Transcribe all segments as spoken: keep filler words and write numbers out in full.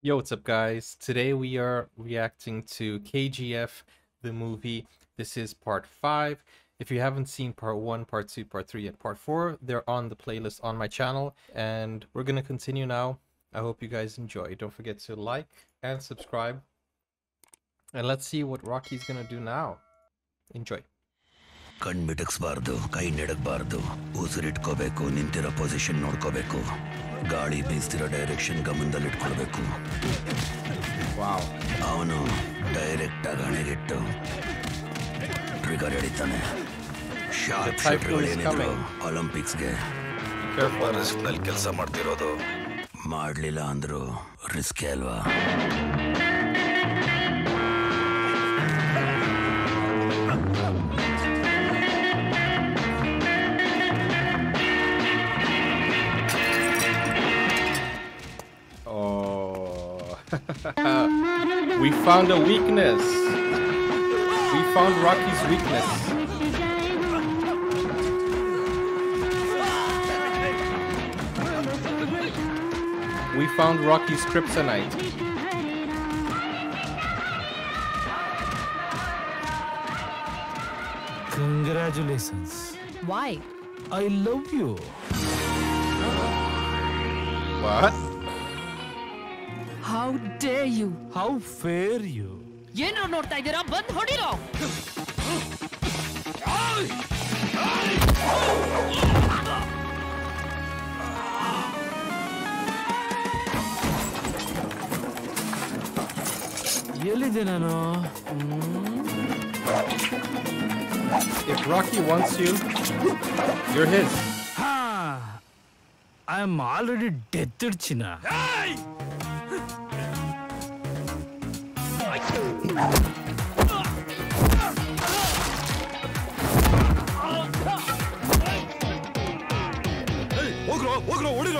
Yo, what's up, guys? Today we are reacting to K G F, the movie. This is part five. If you haven't seen part one, part two, part three, and part four, they're on the playlist on my channel. And we're going to continue now. I hope you guys enjoy. Don't forget to like and subscribe. And let's see what Rocky's going to do now. Enjoy. ಕಣ್ ಮಿಟಕ್ಸ್ಬಾರ್ದು, ಕೈ ನೆಡಕ್ಬಾರ್ದು, ಉಸಿರಿಟ್ಕೋಬೇಕು, ನಿಂತಿರೋ position ನೋಡ್ಕೋಬೇಕು, ಗಾಳಿ ಬೀಸ್ತಿರೋ direction ಗಮನದಲ್ಲಿಟ್ಕೊಳ್ಬೇಕು. Wow. ಅವನು direct ಆಗಿ ಹಣೆಗಿಟ್ಟು ಟ್ರಿಗರ್ ಹಿಡಿತಾನೆ. ಶಾರ್ಪ್ ಶೂಟರ್ಗಳೇನಿದ್ರು ಒಲಿಂಪಿಕ್ಸ್ಗೆ ರಿಸ್ಕ್ ನಲ್ಲಿ ಕೆಲಸ ಮಾಡ್ತಿರೋದು. ಮಾಡ್ಲಿಲ್ಲ ಅಂದ್ರು ರಿಸ್ಕೇ ಅಲ್ವಾ? We found a weakness. We found Rocky's weakness. We found Rocky's kryptonite. Congratulations. Why? I love you. What? How dare you? How fair you. ಏನು ನೋಡ್ತಾ ಇದ್ದೀರಾ? ಬಂದ್ ಹೊಡಿರೋ. ಎಲ್ಲಿದೆ ನಾನು? If Rocky wants you, you're his. Ha! I am already dead, China. Hey! ಹೋಗ್ರೋ ಹೋಗ್ರೋ ಹೊಡಿರೋ.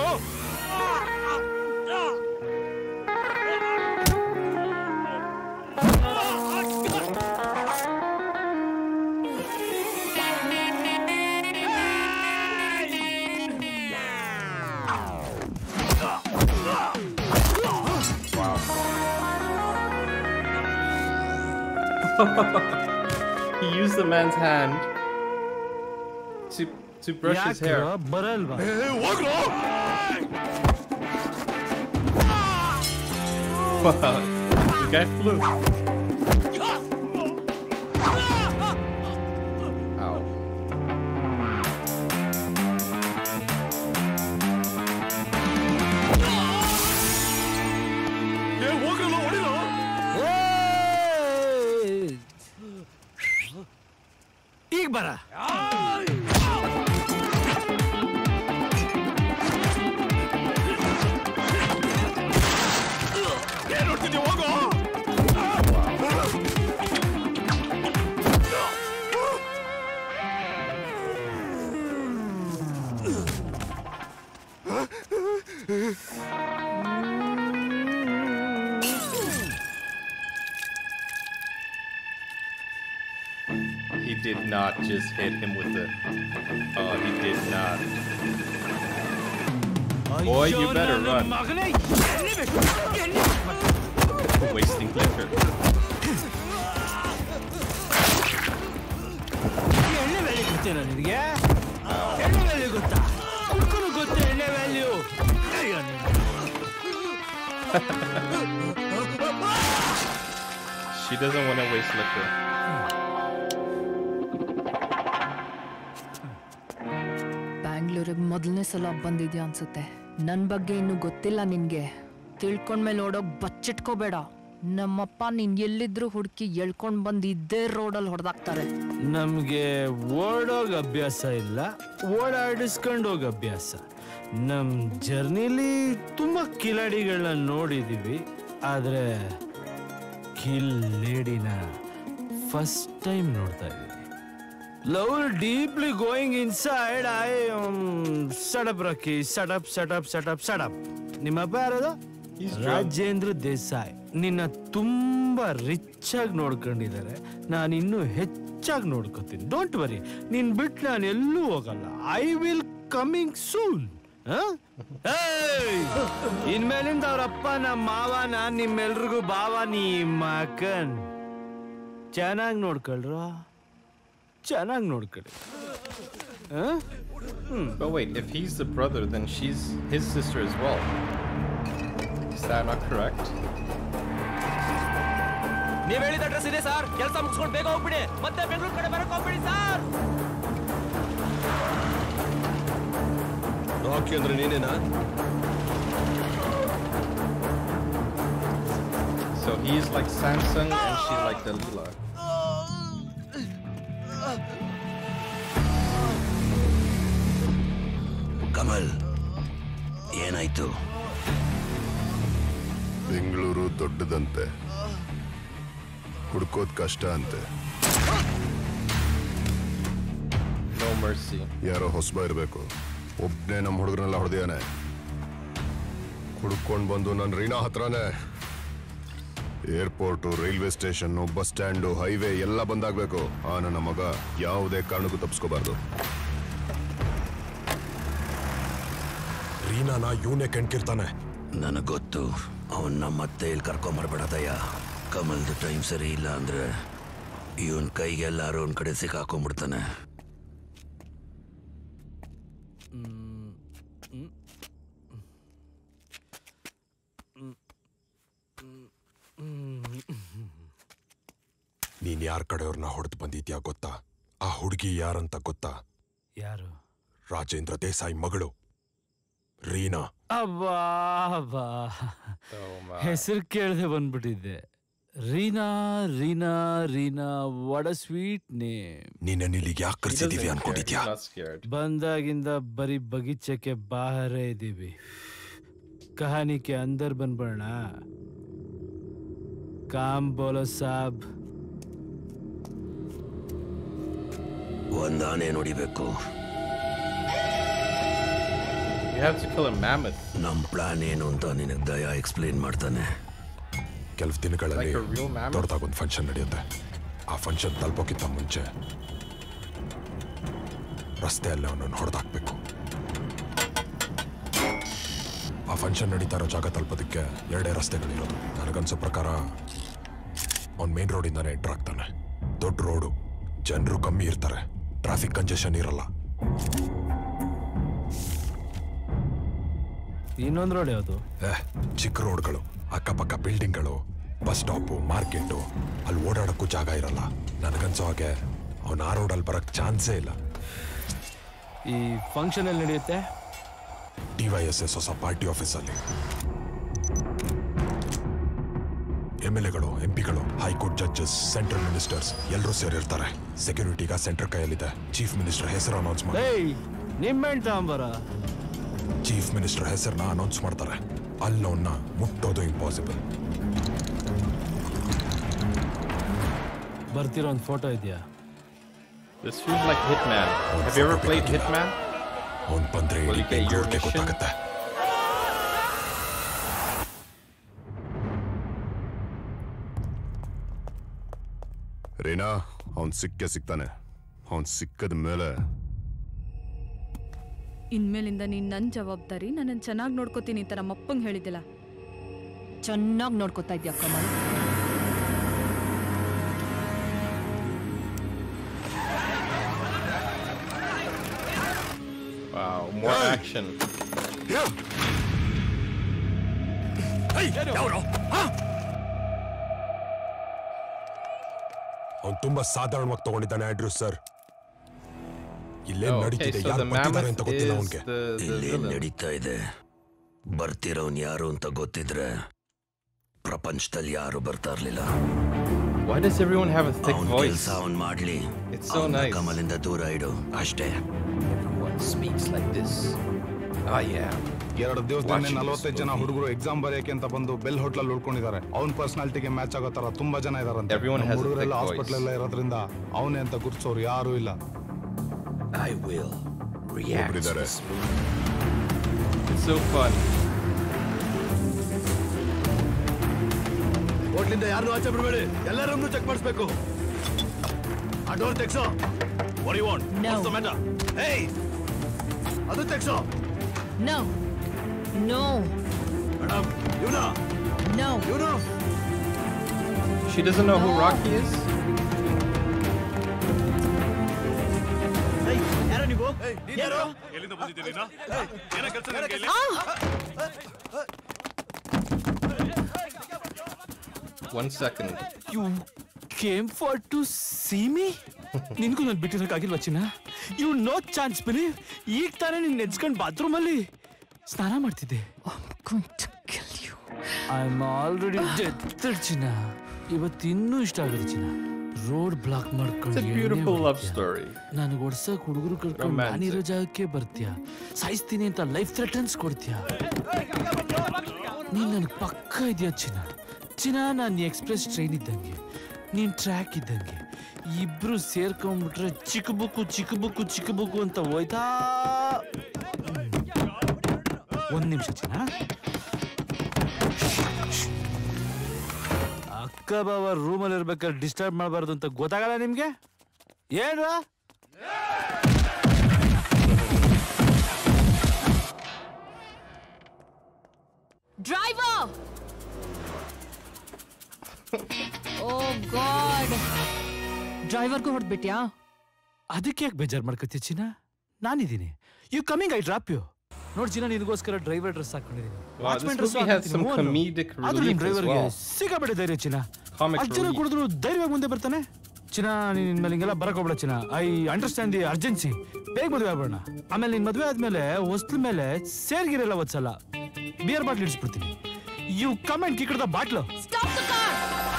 He used the man's hand to to brush his hair. ಬರಲ್ವಾ? The guy flew. Ow. ಈಗ ಬರ. He did not just hit him with the... Oh, he did not. Boy, you better run. Wasting liquor. ಎಣ್ಣೆ value ಗೊತ್ತೇನೋ ನಿನಗೆ? ಎಣ್ಣೆ value ಗೊತ್ತಾ? ಹುಡುಗರು ಗೊತ್ತೇ ಎಣ್ಣೆ value? She doesn't want to waste liquor. ಬ್ಯಾಂಗ್ಳೂರಿಗೆ ಮೊದಲನೇ ಸಲ ಬಂದಿದ್ಯಾ ಅನ್ಸುತ್ತೆ. ನನ್ನ ಬಗ್ಗೆ ಇನ್ನೂ ಗೊತ್ತಿಲ್ಲ ನಿನ್ಗೆ. ತಿಳ್ಕೊಂಡ್ಮೇಲೆ ಓಡೋಗ್ ಬಚ್ಚಿಟ್ಕೋಬೇಡ. ನಮ್ಮಪ್ಪ ನೀನ್ ಎಲ್ಲಿದ್ರು ಹುಡುಕಿ ಎಳ್ಕೊಂಡ್ ಬಂದು ಇದ್ದೇ ರೋಡಲ್ಲಿ ಹೊಡೆದಾಕ್ತಾರೆ. ನಮ್ಗೆ ಓಡೋಗ ಅಭ್ಯಾಸ ಇಲ್ಲ, ಓಡಾಡಿಸ್ಕೊಂಡು ಹೋಗ ಅಭ್ಯಾಸ. ನಮ್ ಜರ್ನಿಲಿ ತುಂಬಾ ಕಿಲಾಡಿಗಳನ್ನ ನೋಡಿದೀವಿ, ಆದ್ರೆ ಕಿಲ್ ಲೇಡಿನ ಫಸ್ಟ್ ಟೈಮ್ ನೋಡ್ತಾ ಇದೀವಿ. Love deeply going inside. I um, shut up, Rocky. Shut up, shut up, shut up, shut up. ನಿಮ್ಮ ಅಪ್ಪ ಯಾರದು? ರಾಜೇಂದ್ರ ದೇಸಾಯಿ. ನಿನ್ನ ತುಂಬಾ ರಿಚ್ ಆಗಿ ನೋಡ್ಕೊಂಡಿದ್ದಾರೆ. ನಾನು ಇನ್ನೂ ಹೆಚ್ಚಾಗಿ ನೋಡ್ಕೋತೀನಿ. Don't worry. ನೀನ್ ಬಿಟ್ಟು ನಾನು ಎಲ್ಲೂ ಹೋಗಲ್ಲ. I will coming soon. ಇನ್ಮೇಲಿಂದ ಅವ್ರಪ್ಪ ನಮ್ಮ ಮಾವನ ನಿಮ್ಮೆಲ್ರಿಗೂ ಭಾವ ನೀ ಮಕನ್ ಚೆನ್ನಾಗಿ ನೋಡ್ಕೊಳ್ರು ಚೆನ್ನಾಗಿ ನೋಡ್ಕೊಳ್ಳಿ. But wait, if he's the brother, then she's his sister as well. Is that not correct? ನೀವು ಹೇಳಿದ ಅಡ್ರೆಸ್ ಇದೆ ಸರ್. ಕೆಲಸ ಮುಗಿಸ್ಕೊಂಡು ಬೇಗ ಹೋಗ್ಬಿಡಿ, ಮತ್ತೆ ಬೆಂಗಳೂರು ಕಡೆ ಬರಕ್ಕೆ ಹೋಗ್ಬಿಡಿ ಸರ್. ರಾಕಿ ಅಂದ್ರೆ ನೀನೇನಾ? So he's like Samsung and she's like Dalila. Kamal, ಏನಾಯ್ತು? ಬೆಂಗಳೂರು ದೊಡ್ಡದಂತೆ, ಹುಡ್ಕೋದ್ ಕಷ್ಟ ಅಂತೆ. No mercy. ಯಾರೋ ಹೊಸಬ ಇರಬೇಕು. ಒಬ್ಬನೇ ನಮ್ಮ ಹುಡುಗರನ್ನೆಲ್ಲ ಹೊಡೆದಿಯಾನೆ. ಹುಡ್ಕೊಂಡು ಬಂದು ನನ್ನ ರೀನಾ ಹತ್ರನೇ airport, railway station, bus stand, highway ಎಲ್ಲ ಬಂದಾಗಬೇಕು. ಆ ನನ್ನ ಮಗ ಯಾವುದೇ ಕಾರಣಕ್ಕೂ ತಪ್ಪಿಸ್ಕೋಬಾರ್ದು. ರೀನಾನ ಇವನೇ ಕಣ್ಕಿರ್ತಾನೆ. ನನಗೆ ಗೊತ್ತು. ಅವನ್ನ ಮತ್ತೆ ಇಲ್ಲಿ ಕರ್ಕೊಂಬರ್ಬೇಡದಯ್ಯ. ಕಮಲ್ದು ಟೈಮ್ ಸರಿ ಇಲ್ಲ ಅಂದ್ರೆ ಇವನ್ ಕೈಗೆಲ್ಲಾರು ಒಂದ್ ಕಡೆ ಸಿಕ್ಕಾಕೊಂಡ್ಬಿಡ್ತಾನೆ. ನೀನ್ ಯಾರ ಕಡೆಯವ್ರನ್ನ ಹೊಡೆದು ಬಂದಿದ್ಯಾ ಗೊತ್ತಾ? ಆ ಹುಡುಗಿ ಯಾರಂತ ಗೊತ್ತಾ? ಯಾರು? ರಾಜೇಂದ್ರ ದೇಸಾಯಿ ಮಗಳು ರೀನಾ. ಅಬ್ಬಾ ಅಬ್ಬಾ, ಹೆಸರು ಕೇಳದೆ ಬಂದ್ಬಿಟ್ಟಿದ್ದೆ. Reena Reena Reena, what a sweet name. ನೀನ ಇಲ್ಲಿಗೆ ಯಾಕೆ ಕರ್ಸಿದೀವಿ ಅನ್ಕೊಂಡಿದ್ಯಾ? ಬಂದಾಗಿಂದ ಬರೀ ಬಗೀಚಕ್ಕೆ ಬಾಹರೇ ಇದ್ದೀವಿ. ಕಹಾನಿಕೆ ಅಂದರ್ ಬಂದ್ಬಿಡೋಣ. ಕಾಮ್ ಬೋಲೋ ಸಾಬ್. ಒಂದಾನೆ ನೋಡಿಬೇಕು. You have to kill a mammoth. ನಮ್ ಪ್ಲಾನ್ ಏನು ಅಂತ ನಿನಗೆ ದಯಾ ಎಕ್ಸ್ಪ್ಲೇನ್ ಮಾಡ್ತಾನೆ. ಕೆಲವು ದಿನಗಳಲ್ಲಿ Like a real mammoth? ದೊಡ್ಡದಾಗೊಂದು ಫಂಕ್ಷನ್ ನಡೆಯುತ್ತೆ. ಆ ಫಂಕ್ಷನ್ ತಲುಪೋಕ್ಕಿಂತ ಮುಂಚೆ ರಸ್ತೆಯಲ್ಲೇ ಅವನನ್ನು ಹೊಡೆದಾಕ್ಬೇಕು. ಆ ಫಂಕ್ಷನ್ ನಡೀತಾ ಇರೋ ಜಾಗ ತಲುಪೋದಕ್ಕೆ ಎರಡೇ ರಸ್ತೆಗಳಿರೋದು. ನನಗನ್ಸೋ ಪ್ರಕಾರ ಅವ್ನು ಮೇನ್ ರೋಡಿಂದಾನೆ ಎಂಟ್ರ್ ಆಗ್ತಾನೆ. ದೊಡ್ಡ ರೋಡು, ಜನರು ಕಮ್ಮಿ ಇರ್ತಾರೆ, ಟ್ರಾಫಿಕ್ ಕಂಜೆಷನ್ ಇರಲ್ಲ. ಇನ್ನೊಂದು ರೋಡ್ ಯಾವುದು? ಚಿಕ್ಕ ರೋಡ್ಗಳು, ಅಕ್ಕಪಕ್ಕ ಬಿಲ್ಡಿಂಗ್ಗಳು, ಬಸ್ ಸ್ಟಾಪು, ಮಾರ್ಕೆಟು, ಅಲ್ಲಿ ಓಡಾಡೋಕ್ಕೂ ಜಾಗ ಇರಲ್ಲ. ನನಗನ್ಸೋ ಹಾಗೆ ಅವನು ಆ ರೋಡಲ್ಲಿ ಬರೋಕ್ಕೆ ಚಾನ್ಸೇ ಇಲ್ಲ. ಈ ಫಂಕ್ಷನ್ ಎಲ್ಲಿ ನಡೆಯುತ್ತೆ? ಡಿ ವೈ ಎಸ್ ಎಸ್ ಹೊಸ ಪಾರ್ಟಿ ಆಫೀಸಲ್ಲಿ. ಎಮ್ ಎಲ್ ಎಗಳು, ಎಂ ಪಿಗಳು, ಹೈಕೋರ್ಟ್ ಜಡ್ಜಸ್, ಸೆಂಟ್ರಲ್ ಮಿನಿಸ್ಟರ್ಸ್ ಎಲ್ಲರೂ ಸೇರಿರ್ತಾರೆ. ಸೆಕ್ಯೂರಿಟಿಗ ಸೆಂಟರ್ ಕೈಯಲ್ಲಿದೆ. ಚೀಫ್ ಮಿನಿಸ್ಟರ್ ಹೆಸರು ಅನೌನ್ಸ್ ಮಾಡಿ. ನಿಮ್ಮೆಣ್ ತಾಂಬರ ಚೀಫ್ ಮಿನಿಸ್ಟರ್ ಹೆಸರನ್ನ ಅನೌನ್ಸ್ ಮಾಡ್ತಾರೆ. ಅಲ್ಲವನ್ನ ಮುಟ್ಟೋದು ಇಂಪಾಸಿಬಲ್. ಬರ್ತಿರೋ ಒಂದು ಫೋಟೋ ಇದೆಯಾ? This feels like Hitman. Have you ever played Hitman? ಅವನ್ ಬಂದ್ರೆ Will you get your mission? ಗೊತ್ತಾಗತ್ತೆ. ರೀನಾ, ಅವನ್ ಸಿಕ್ಕೇ ಸಿಗ್ತಾನೆ. ಅವನ್ ಸಿಕ್ಕದ ಮೇಲೆ ಇನ್ಮೇಲಿಂದ ನೀನ್ ನನ್ ಜವಾಬ್ದಾರಿ. ನನ್ನ ಚೆನ್ನಾಗಿ ನೋಡ್ಕೋತೀನಿ ಅಂತ ನಮ್ಮ ಅಪ್ಪಂಗೆ ಹೇಳಿದಿಲ್ಲ. ಚೆನ್ನಾಗಿ ನೋಡ್ಕೋತಾ ಇದ್ಯಾ Kamal? Wow, more hey. action. Yeah. Hey, ಅವನು ತುಂಬಾ ಸಾಧಾರಣವಾಗಿ ತಗೊಂಡಿದ್ದಾನೆ ಆಂಡ್ರೂ ಸರ್. ಇಲ್ಲೇ ನಡೀತಿದೆ, ಯಾರು ಬರ್ತಿದ್ದಾರೆ ಅಂತ ಗೊತ್ತಿಲ್ಲ ಅವನಿಗೆ. ಇಲ್ಲೇನ್ ನಡೀತಾ ಇದೆ, ಬರ್ತಿರೋನ್ ಯಾರು ಅಂತ ಗೊತ್ತಿದ್ರೆ ಪ್ರಪಂಚದಲ್ಲಿ ಯಾರು ಬರ್ತಾ ಇರ್ಲಿಲ್ಲ. Why does everyone have a thick voice? ಕೆಲಸ ಅವನ್ ಮಾಡ್ಲಿ. It's so nice. ಕಮಲಿಂದ ದೂರ ಇಡು ಅಷ್ಟೇ. Everyone speaks like this. Ah yeah. ಎರಡು ದಿವಸದಿಂದ ನಲವತ್ತೈದು ಜನ ಹುಡುಗರು ಎಕ್ಸಾಮ್ ಬರೆಯಕ್ಕೆ ಅಂತ ಬಂದು ಬೆಲ್ ಹೋಟ್ಲಲ್ಲಿ ಉಳ್ಕೊಂಡಿದ್ದಾರೆ. ಅವ್ನ ಪರ್ಸನಾಲಿಟಿಗೆ ಮ್ಯಾಚ್ ಆಗೋ ತರ ತುಂಬಾ ಜನ ಇದಾರಂತೆ. ಹುಡುಗರೆಲ್ಲ ಹಾಸ್ಪಿಟಲ್ ಎಲ್ಲ ಇರೋದ್ರಿಂದ ಅವನೇ ಅಂತ ಗುರ್ತಿಸೋರು ಯಾರು ಇಲ್ಲ. I will react to this movie. It's so fun. ಹೋಟ್ಲಿಂದ ಯಾರು ಆಚೆ ಬಿಡಬೇಡಿ, ಎಲ್ಲರನ್ನೂ ಚೆಕ್ ಮಾಡಿಸ್ಬೇಕು. ಆ ಡೋರ್ ತೆಗ್ಸೋ. What do you want? No. What's the matter? Hey! ಅದು ತೆಗ್ಸೋ. No. No. Madam, you know. No. You know. She doesn't know who Rocky is? One second. You came for to see me? ನಿನ್ಗೂ ನಾನು ಬಿಟ್ಟಿರೋಕ್ಕಾಗಿಲ್ವ ಚಿನ್ನ? You no chance believe. ಈಗ ತಾನೇ ನಿನ್ನ ನೆಚ್ಕೊಂಡು bathroom ಅಲ್ಲಿ ಸ್ನಾನ ಮಾಡ್ತಿದ್ದೆ. I'm going to kill you. I'm already dead ಚಿನ್ನ. ಇವತ್ತು ಇನ್ನೂ ಇಷ್ಟ ಆಗಿದೆ ಚಿನ್ನ. ರೋಡ್ ಬ್ಲಾಕ್ ಮಾಡ್ಕೊಂಡು It's a beautiful love story. ನನಗೆ ಒಡ್ಸಕ್ ಹುಡುಗರು ಕರ್ಕೊಂಡು ನಾನಿರೋ ಜಾಗಕ್ಕೆ ಬರ್ತೀಯ. ಸಾಯಿಸ್ತೀನಿ ಅಂತ ಲೈಫ್ ಥ್ರೆಟನ್ಸ್ ಕೊಡ್ತೀಯ. ನೀನ್ ನನಗೆ ಪಕ್ಕ ಇದೆಯಾ ಚಿನ್ನ? ಚಿನ್ನ, ನಾನು ಎಕ್ಸ್ಪ್ರೆಸ್ ಟ್ರೈನ್ ಇದ್ದಂಗೆ, ನೀನ್ ಟ್ರ್ಯಾಕ್ ಇದ್ದಂಗೆ. ಇಬ್ರು ಸೇರ್ಕೊಂಡ್ಬಿಟ್ರೆ ಚಿಕ್ಕ ಬುಕ್ಕು ಚಿಕ್ಕ ಬುಕ್ಕು ಚಿಕ್ಕ ಬುಕ್ಕು ಅಂತ ಹೋಯ್ತಾ. ಒಂದ್ ನಿಮಿಷ ಚಿನ್ನ. ಅಕ್ಕ ಬಾವ ರೂಮಲ್ಲಿ ಇರ್ಬೇಕಾದ್ರೆ ಡಿಸ್ಟರ್ಬ್ ಮಾಡಬಾರ್ದು ಅಂತ ಗೊತ್ತಾಗಲ್ಲ ನಿಮ್ಗೆ? ಏನ್ರಾ? ಡ್ರೈವರ್! ಓ ಗಾಡ್, ಡ್ರೈವರ್ಗೂ ಹೊಡೆದ್ಬಿಟ್ಯಾ? ಅದಕ್ಕೆ ಯಾಕೆ ಬೇಜಾರು ಮಾಡ್ಕೊತೀಯ ಚಿನ್ನ? ನಾನಿದ್ದೀನಿ. You coming, I drop you. ನೋಡಿ ಚಿನ್ನ, ನಿನಗೋಸ್ಕರ ಡ್ರೈವರ್ ಡ್ರೆಸ್ ಹಾಕೊಂಡಿದ್ದೀನಿ. Wow, this movie has some comedic relief as well. ಸಿಕ್ಕಾಪಟ್ಟೆ ಧೈರ್ಯ ಚಿನ್ನ. Comic ಅಷ್ಟು ಜನ relief. ಕುಡಿದ್ರು ಧೈರ್ಯವಾಗಿ ಮುಂದೆ ಬರ್ತಾನೆ. ಚಿನ್ನ, ನಿನ್ ಮೇಲೆ ಹಿಂಗೆಲ್ಲ ಬರಕ್ ಹೋಗ್ಬೇಡ ಚಿನ್ನ. I understand the urgency. ಬೇಗ ಮದುವೆ ಆಗ್ಬೇಡ. ಆಮೇಲೆ ನಿನ್ ಮದುವೆ ಆದ್ಮೇಲೆ ಹೊಸ್ಲ ಮೇಲೆ ಸೇರ್ಗಿರಲ್ಲ ಒತ್ಸಲ್ಲ. ಬಿಯರ್ ಬಾಟ್ಲ್ ಇಡ್ಸ್ಬಿಡ್ತೀನಿ. You come and kick the bottle. Stop the car!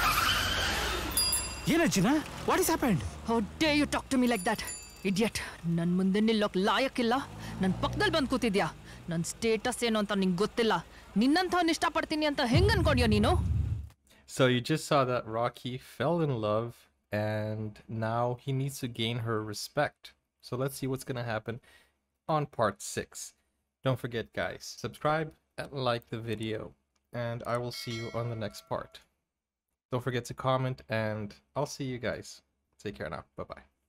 ಏನ ಚಿನ್ನ? What is happened? How dare you talk to me like that? Idiot. ನನ್ ಮುಂದೆ ನಿಲ್ಲೋಕ್ ಲಾಯಕ್ಕಿಲ್ಲ. ನನ್ ಪಕ್ಕದಲ್ಲಿ ಬಂದು ಕೂತಿದ್ಯಾ. ನನ್ ಸ್ಟೇಟಸ್ ಏನು ಅಂತ ನಿಂಗೆ ಗೊತ್ತಿಲ್ಲ. ನಿನ್ನಂಥವ್ನ ಇಷ್ಟಪಡ್ತೀನಿ ಅಂತ ಹೆಂಗ್ ಅನ್ಕೊಂಡ್ಯೋ ನೀನು? So you just saw that Rocky fell in love and now he needs to gain her respect. So let's see what's going to happen on part six. Don't forget, guys, subscribe and like the video, and I will see you on the next part. Don't forget to comment, and I'll see you guys. Take care now. Bye-bye.